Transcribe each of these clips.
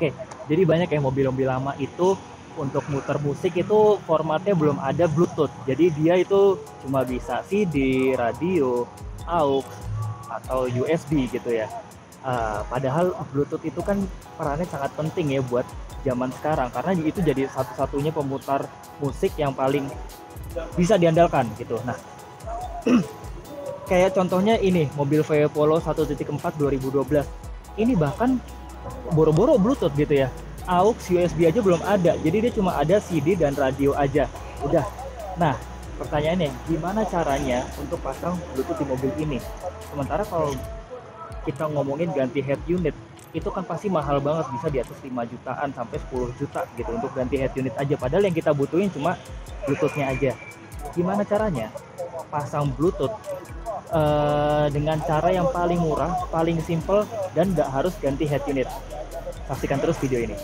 Oke, jadi banyak ya mobil-mobil lama itu untuk muter musik itu formatnya belum ada Bluetooth. Jadi dia itu cuma bisa CD, radio, aux, atau USB gitu ya. Padahal Bluetooth itu kan perannya sangat penting ya buat zaman sekarang karena itu jadi satu-satunya pemutar musik yang paling bisa diandalkan gitu. Nah, kayak contohnya ini mobil VW Polo 1.4 2012. Ini bahkan boro-boro Bluetooth gitu ya. AUX USB aja belum ada. Jadi dia cuma ada CD dan radio aja. Udah. Nah, pertanyaannya gimana caranya untuk pasang Bluetooth di mobil ini? Sementara kalau kita ngomongin ganti head unit, itu kan pasti mahal banget, bisa di atas 5 jutaan sampai 10 juta gitu untuk ganti head unit aja. Padahal yang kita butuhin cuma Bluetooth-nya aja. Gimana caranya pasang Bluetooth dengan cara yang paling murah, paling simple, dan nggak harus ganti head unit? Saksikan terus video ini.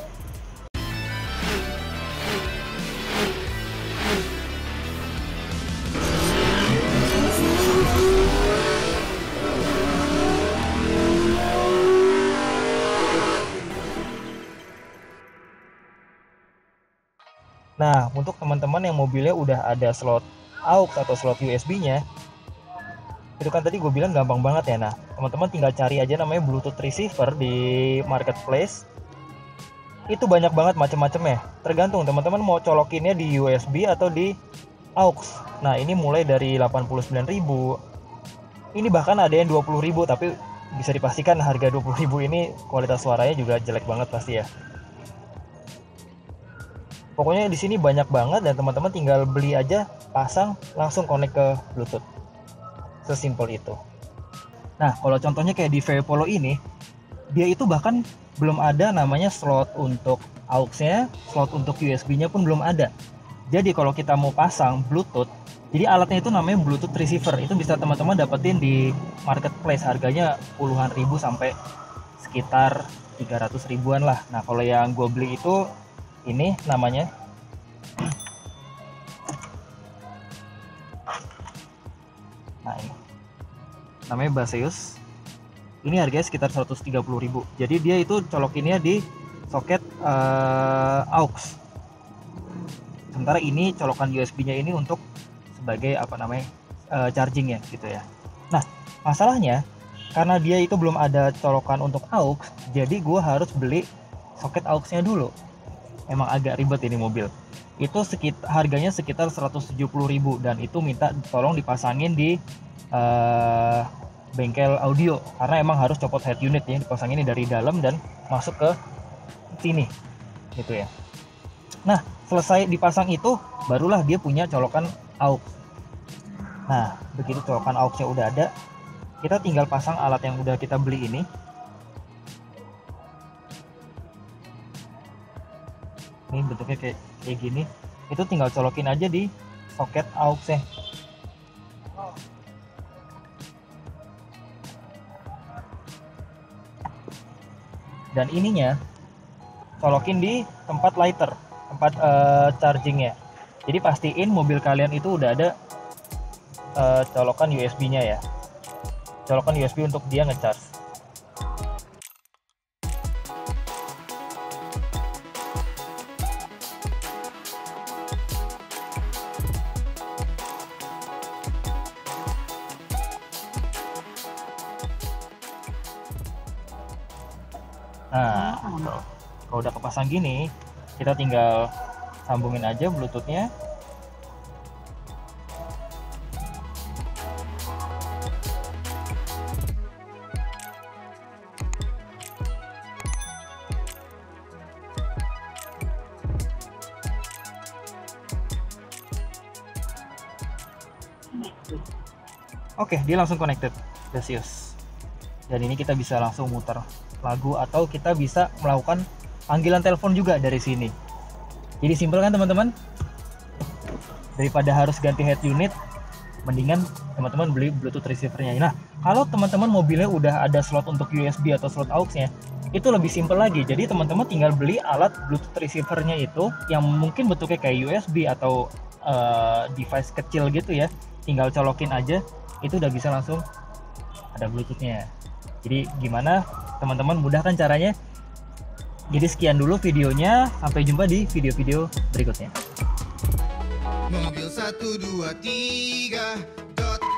Nah, untuk teman-teman yang mobilnya udah ada slot AUX atau slot USB-nya, itu kan tadi gue bilang gampang banget ya. Nah, teman-teman tinggal cari aja namanya Bluetooth receiver di marketplace. Itu banyak banget macam-macamnya. Tergantung teman-teman mau colokinnya di USB atau di AUX. Nah, ini mulai dari 89.000. Ini bahkan ada yang 20.000, tapi bisa dipastikan harga 20.000 ini kualitas suaranya juga jelek banget pasti ya. Pokoknya di sini banyak banget dan teman-teman tinggal beli aja, pasang, langsung connect ke Bluetooth. Sesimpel itu. Nah, kalau contohnya kayak di VW Polo ini, dia itu bahkan belum ada namanya slot untuk AUX-nya, slot untuk USB-nya pun belum ada. Jadi kalau kita mau pasang Bluetooth, jadi alatnya itu namanya Bluetooth receiver. Itu bisa teman-teman dapetin di marketplace, harganya puluhan ribu sampai sekitar 300 ribuan lah. Nah, kalau yang gue beli itu ini namanya ini namanya Baseus. Ini harganya sekitar 130.000. Jadi dia itu colokinnya di soket AUX. Sementara ini colokan USB-nya ini untuk sebagai charging ya gitu ya. Nah, masalahnya karena dia itu belum ada colokan untuk AUX, jadi gue harus beli soket AUX-nya dulu. Emang agak ribet ini mobil. Itu harganya sekitar 170.000 dan itu minta tolong dipasangin di bengkel audio karena emang harus copot head unit ya, dipasangin dari dalam dan masuk ke sini gitu ya. Nah, selesai dipasang itu barulah dia punya colokan AUX. Nah, begitu colokan AUX-nya udah ada, kita tinggal pasang alat yang udah kita beli ini. Ini bentuknya kayak gini. Itu tinggal colokin aja di soket AUX-nya. Dan ininya colokin di tempat lighter, tempat chargingnya. Jadi pastiin mobil kalian itu udah ada colokan USB-nya ya. Colokan USB untuk dia ngecharge. Nah, kalau udah kepasang gini, kita tinggal sambungin aja Bluetooth-nya. Oke, dia langsung connected, Baseus. Dan ini kita bisa langsung muter lagu atau kita bisa melakukan panggilan telepon juga dari sini. Jadi simpel kan teman-teman? Daripada harus ganti head unit, mendingan teman-teman beli Bluetooth receiver-nya. Nah, kalau teman-teman mobilnya udah ada slot untuk USB atau slot AUX-nya, itu lebih simpel lagi. Jadi teman-teman tinggal beli alat Bluetooth receiver-nya itu yang mungkin bentuknya kayak USB atau device kecil gitu ya. Tinggal colokin aja, itu udah bisa langsung ada Bluetooth-nya. Jadi gimana teman-teman, mudah kan caranya? Jadi sekian dulu videonya, sampai jumpa di video-video berikutnya. Mobil 123